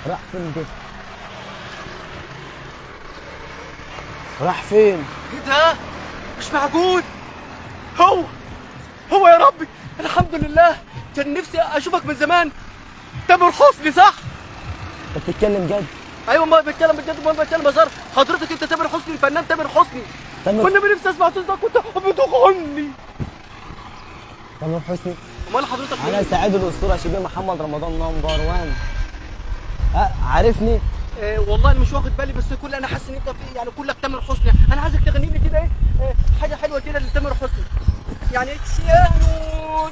راح فين ده؟ راح فين؟ ايه ده؟ مش معقول. هو هو يا ربي، الحمد لله. كان نفسي اشوفك من زمان. تامر حسني صح؟ انت بتتكلم جد؟ ايوه ما بتكلم بجد، ما بتكلم هزار. حضرتك انت تامر حسني، الفنان تامر حسني. كنا بنفسي اسمع صوتك كنت بتغني. تامر حسني؟ امال حضرتك انا سعيد الاسطوره شبيه محمد رمضان نمبر 1. عارفني؟ والله انا مش واخد بالي، بس كل انا حاسس ان انت في يعني كلك تامر حسني. انا عايزك تغني لي كده ايه حاجه حلوه كده لتامر حسني. يعني يا نور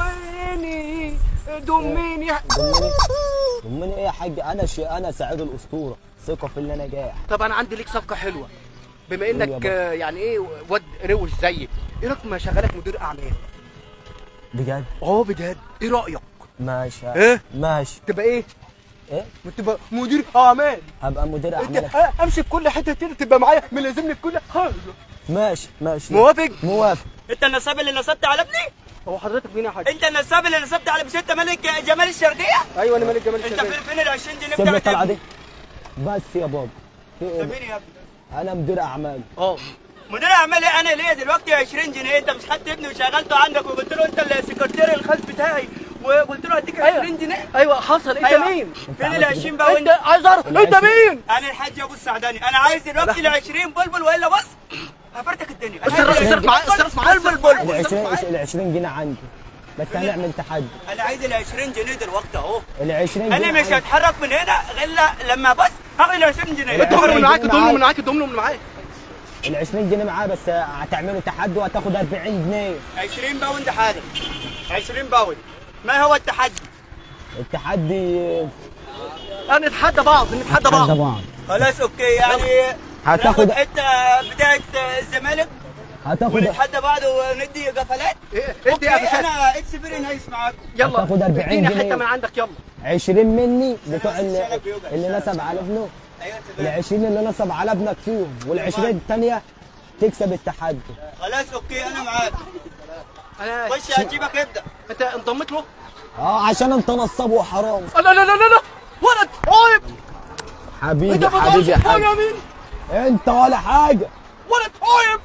عيني دميني. ضمني ايه يا حاج؟ انا سعيد الاسطوره، ثقه في اللي انا جاي. طب انا عندي ليك صفقه حلوه، بما انك يعني ايه واد روش زيي. ايه رايك ما اشغلك مدير اعمال؟ بجد؟ بجد. ايه رايك؟ ماشي. ايه ماشي. تبقى ايه؟ ايه؟ تبقى مدير اعمال. هبقى مدير اعمال. امشي في كل حته كده، تبقى معايا ملازمني في كل حاجه. ماشي ماشي. موافق؟ موافق. انت النصاب اللي نصبت على ابني؟ هو حضرتك مين يا حاج؟ انت النصاب اللي نصبت على بسيطة ملك جمال الشرقية؟ ايوه انا ملك جمال انت الشرقية. فين ال 20 جنيه سيب لي بتاعت الطلعه ابني؟ دي بس يا بابا. انت مين يا ابني؟ انا مدير اعمال. مدير اعمال ايه؟ انا ليا دلوقتي 20 جنيه. انت مش خدت ابني وشغلته عندك وقلت له انت السكرتير الخاص بتاعي وقلت له هديك 20 جنيه؟ ايوه حصل. انت أيوة. مين؟ فين ال 20 بقى؟ انت عايز اعرف انت مين؟ انا الحاج ابو السعداني. انا عايز دلوقتي ال 20 بلبل والا بص هفرتك الدنيا. الصرف معايا ال 20 جنيه عندي، بس هنعمل تحدي. انا عايز ال 20 جنيه دلوقتي اهو. ال 20 جنيه انا مش هتحرك من هنا غير لما بص هاخد ال 20 جنيه. ادهم من معاك، ادهم من معاك، ادهم من معاك. ال 20 جنيه معاه، بس هتعملوا تحدي وهتاخد 40 جنيه. 20 باوند حاضر. 20 باوند. ما هو التحدي؟ التحدي نتحدى بعض. خلاص اوكي. يعني هتاخد حته بتاعت الزمالك هتاخد ونتحدى بعض وندي قفلات. ادي قفشات. انا اكس بيري نايس معاكم. يلا هتاخد 40 اديني جنيه حته من عندك. يلا 20 مني بتوع اللي نصب على ابنه. ايوه ال 20 اللي نصب على ابنك فيهم، وال 20 الثانيه تكسب التحدي. خلاص اوكي انا معاك. انا خش هجيبك ابدا. انت انضميت له؟ عشان انت نصاب وحرام. لا لا لا لا ولد عيب. حبيبي انت ما حبيبي تعرفش حاجه حبيبي. يا مين؟ انت ولا حاجه. ولد عيب.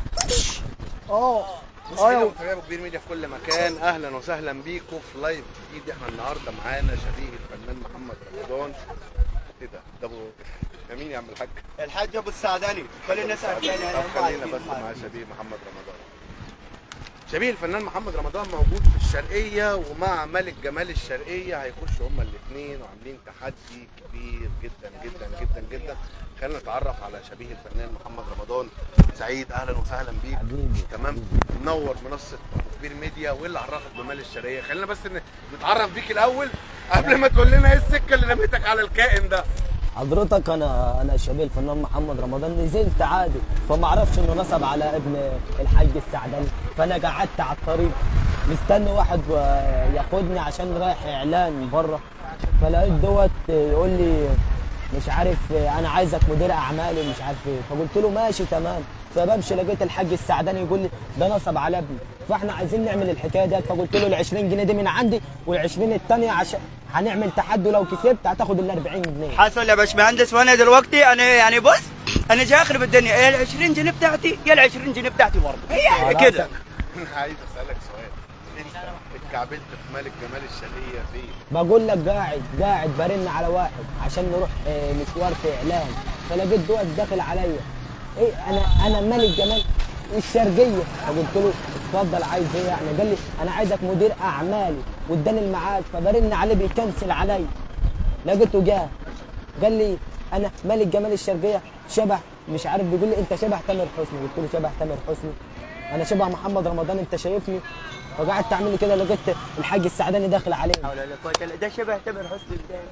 شباب كبير ميديا في كل مكان، اهلا وسهلا بيكم في لايف جديد. احنا النهارده معانا شبيه الفنان محمد رمضان. ايه ده ابو مين يا عم الحاج؟ الحاج ابو السعداني. كل الناس عارفاني. طب خلينا بس مع شبيه محمد رمضان. شبيه الفنان محمد رمضان موجود في الشرقيه ومع ملك جمال الشرقيه. هيخشوا هما الاثنين وعاملين تحدي كبير جدا جدا جدا جدا. خلينا نتعرف على شبيه الفنان محمد رمضان. سعيد اهلا وسهلا بيك. حبيبي تمام. منور منصه كبير ميديا. وايه اللي عرفك بمال الشرقيه؟ خلينا بس نتعرف بيك الاول قبل ما تقول لنا ايه السكه اللي رميتك على الكائن ده. حضرتك انا شبيه الفنان محمد رمضان. نزلت عادي، فما اعرفش انه نصب على ابن الحاج السعداني، فانا قعدت على الطريق مستني واحد ياخدني عشان رايح اعلان بره. فلقيت دوت يقول لي مش عارف انا عايزك مدير اعمال ومش عارف ايه. فقلت له ماشي تمام. فبمشي لقيت الحاج السعداني يقول لي ده نصب على ابني، فاحنا عايزين نعمل الحكايه ديت. فقلت له ال 20 جنيه دي من عندي، وال 20 الثانيه عشان هنعمل تحدي، لو كسبت هتاخد ال 40 جنيه. حصل يا باشمهندس. وانا دلوقتي انا يعني بص انا جاي اخرب الدنيا. يا ال 20 جنيه بتاعتي يا ال 20 جنيه بتاعتي برضه. هي كده. انا عايز اسالك سؤال. انت اتكعبلت في ملك جمال الشرقيه فين؟ بقول لك قاعد برن على واحد عشان نروح مشوار في اعلان. فلقيت دوت داخل عليا ايه انا ملك جمال الشرقيه. فقلت له اتفضل عايز ايه يعني؟ قال لي انا عايزك مدير اعمالي واداني الميعاد. فبرن عليه بيكنسل عليا. لقيته جه قال لي انا ملك جمال الشرقيه شبه مش عارف. بيقول لي انت شبه تامر حسني. قلت له شبه تامر حسني؟ انا شبه محمد رمضان انت شايفني؟ فقعدت اعمل كده لقيت الحاج السعداني داخل عليه. ده شبه تامر حسني ازاي؟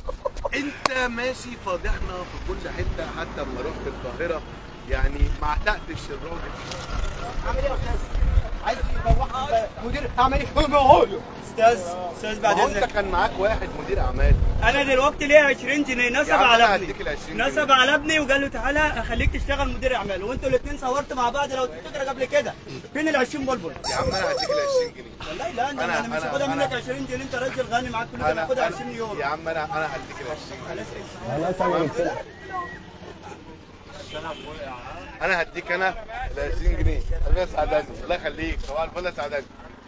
انت ماشي فاضحنا في كل حته. حتى لما رحت القاهره يعني ما عتقتش الراجل. عامل ايه يا استاذ؟ عايز يبقى واحد مدير اعمال ايه؟ استاذ بعد ما هو انت اذنك، كان معاك واحد مدير اعمال. انا دلوقتي ليا 20 جنيه نصب يا عم على انا ابني، هديك ال 20 جنيه. نصب على ابني وقال له تعالى اخليك تشتغل مدير اعمال، وانتوا الاثنين صورتوا مع بعض لو تفتكر قبل كده. فين ال 20 بلبل؟ يا عم انا هديك ال 20 جنيه. والله لا انا مش هاخدها منك 20 جنيه، انت راجل غني معاك فلوس، انا هاخدها 20 يورو. يا عم انا هديك ال 20 جنيه. خلاص انا قلت لك. انا هديك انا ال 20 جنيه. الله يسعدك، الله يخليك، صباح الفل يا سعدك.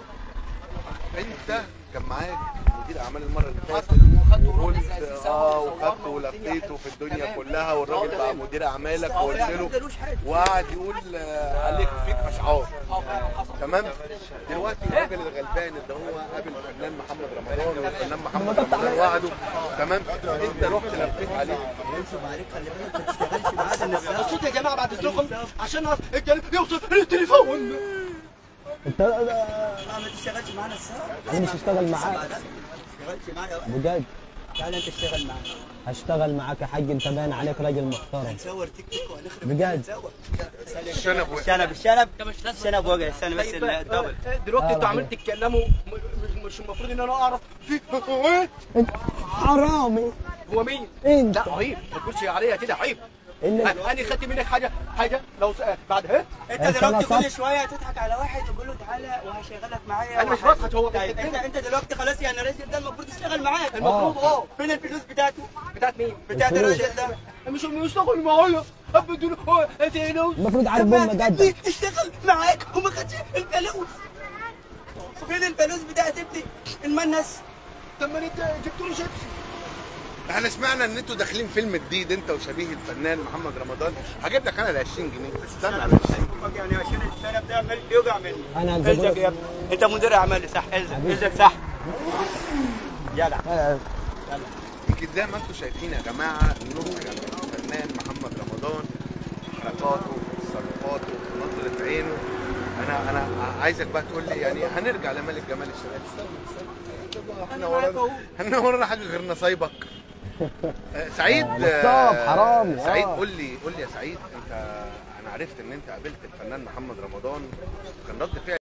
انت كان معاك مدير اعمال المره اللي فاتت وقلت وخدته ولفيته في الدنيا كلها، والراجل بقى مدير اعمالك وقلت له، وقعد يقول عليك فيك اشعار. تمام. دلوقتي الراجل الغلبان اللي هو قابل الفنان محمد رمضان، والفنان محمد رمضان وعده. تمام. انت رحت لفيت عليه. ينصب عليك، خلي بالك ما تشتغلش معاه. الصوت يا جماعه بعد اذنكم عشان اعرف الكلام يوصل للتليفون. انت ما تشتغلش معانا الساعه، انا مش هشتغل معاك ما تشتغلش معايا. بجد. تعالى انت اشتغل معانا، هشتغل معاك يا حاج، انت باين عليك راجل محترم. هنصور تيك توك وهنخرب بجد. الشنب الشنب وجع. استنى بس الدبل. دلوقتي انتوا عمالين تتكلموا، مش المفروض ان انا اعرف في انت حرامي هو مين؟ انت. لا عيب، ما تقولش عليا كده، عيب. اللي انا خدت منك حاجه لو بعد ايه؟ انت انت دلوقتي نصبت. كل شويه تضحك على واحد وتقول له تعالى وهشغلك معايا. انا مش بضحك، هو طيب بيحبني. انت دلوقتي خلاص يعني الراجل ده المفروض يشتغل معاك. المفروض فين الفلوس بتاعته؟ بتاعت مين؟ بتاعت الفلوس. الراجل ده. مش يشتغل معايا ابدا. فلوس المفروض عارف بين مجدد. اشتغل معاك وما خدش الفلوس. فين الفلوس بتاعت ابني المنس؟ طب ما انت جبت له شيبسي. احنا سمعنا ان انتوا داخلين فيلم جديد انت وشبيه الفنان محمد رمضان. هجيب لك انا ال 20 جنيه. استنى على 20 جنيه. يعني عشان الشنب ده عمال بيوجع مني. انا الزق هنزل يا ابني، انت مدير اعمال صح؟ الزق صح. جدع. يمكن زي ما انتم شايفين يا جماعه نسخه من الفنان محمد رمضان، حركاته، تصرفاته، نظره عينه. انا عايزك بقى تقول لي يعني هنرجع لملك جمال الشباب. احنا ورانا حاجه غير نصايبك. سعيد نصاب حرامي. سعيد قول لي يا سعيد، انت انا عرفت ان انت قابلت الفنان محمد رمضان، كان رد فعل